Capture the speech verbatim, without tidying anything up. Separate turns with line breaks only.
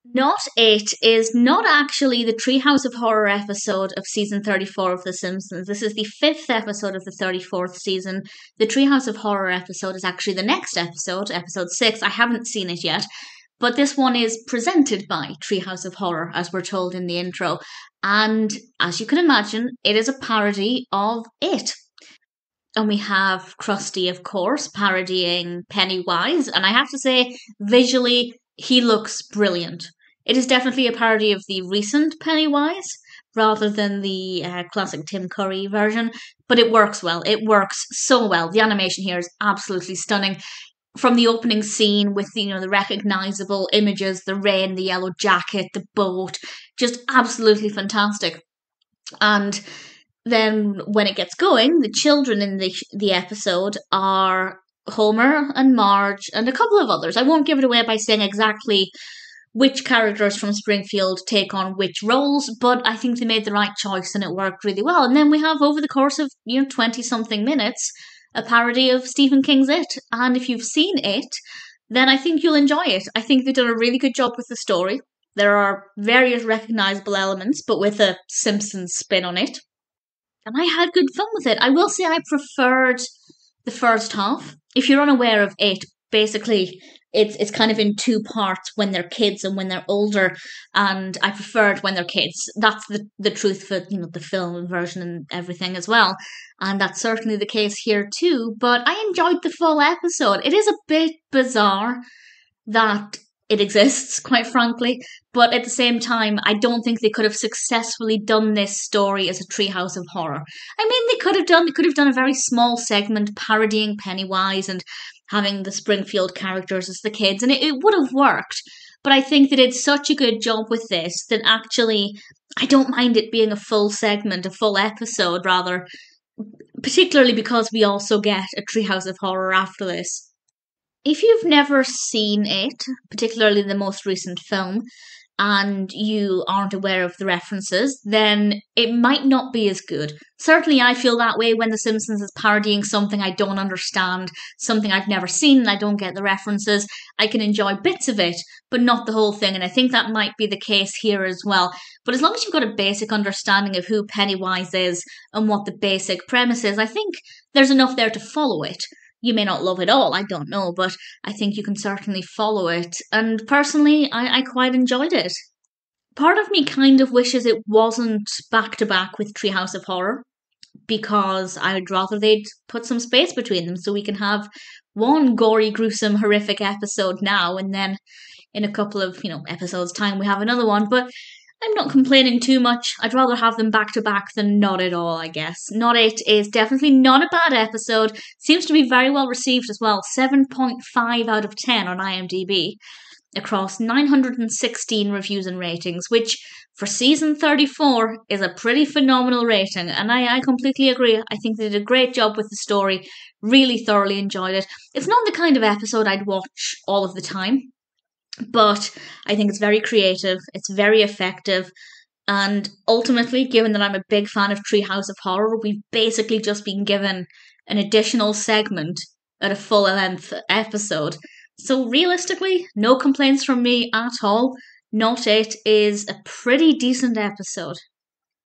Not It is not actually the Treehouse of Horror episode of season thirty-four of The Simpsons. This is the fifth episode of the thirty-fourth season. The Treehouse of Horror episode is actually the next episode, episode six. I haven't seen it yet, but this one is presented by Treehouse of Horror, as we're told in the intro. And as you can imagine, it is a parody of It. And we have Krusty, of course, parodying Pennywise. And I have to say, visually, he looks brilliant. It is definitely a parody of the recent Pennywise rather than the uh, classic Tim Curry version, but it works well. It works so well. The animation here is absolutely stunning. From the opening scene with the, you know, the recognizable images, the rain, the yellow jacket, the boat, just absolutely fantastic. And then when it gets going, the children in the the episode are Homer and Marge and a couple of others. I won't give it away by saying exactly which characters from Springfield take on which roles, but I think they made the right choice and it worked really well. And then we have, over the course of, you know, twenty-something minutes, a parody of Stephen King's It. And if you've seen It, then I think you'll enjoy it. I think they've done a really good job with the story. There are various recognisable elements, but with a Simpsons spin on it. And I had good fun with it. I will say I preferred the first half. If you're unaware of It, basically it's it's kind of in two parts, when they're kids and when they're older, and I preferred when they're kids. That's the, the truth for, you know, the film version and everything as well. And that's certainly the case here too, but I enjoyed the full episode. It is a bit bizarre that it exists, quite frankly, but at the same time, I don't think they could have successfully done this story as a Treehouse of Horror. I mean, they could have done, they could have done a very small segment parodying Pennywise and having the Springfield characters as the kids, and it, it would have worked. But I think they did such a good job with this that actually, I don't mind it being a full segment, a full episode, rather, particularly because we also get a Treehouse of Horror after this. If you've never seen It, particularly the most recent film, and you aren't aware of the references, then it might not be as good. Certainly I feel that way when The Simpsons is parodying something I don't understand, something I've never seen and I don't get the references. I can enjoy bits of it, but not the whole thing, and I think that might be the case here as well. But as long as you've got a basic understanding of who Pennywise is and what the basic premise is, I think there's enough there to follow it. You may not love it all, I don't know, but I think you can certainly follow it. And personally, I, I quite enjoyed it. Part of me kind of wishes it wasn't back-to-back with Treehouse of Horror, because I'd rather they'd put some space between them so we can have one gory, gruesome, horrific episode now, and then in a couple of, you know, episodes' time we have another one. But I'm not complaining too much. I'd rather have them back to back than not at all, I guess. Not It is definitely not a bad episode. Seems to be very well received as well. seven point five out of ten on IMDb across nine hundred sixteen reviews and ratings, which for season thirty-four is a pretty phenomenal rating. And I, I completely agree. I think they did a great job with the story. Really thoroughly enjoyed it. It's not the kind of episode I'd watch all of the time, but I think it's very creative, it's very effective, and ultimately, given that I'm a big fan of Treehouse of Horror, we've basically just been given an additional segment at a full-length episode. So realistically, no complaints from me at all. Not It is a pretty decent episode.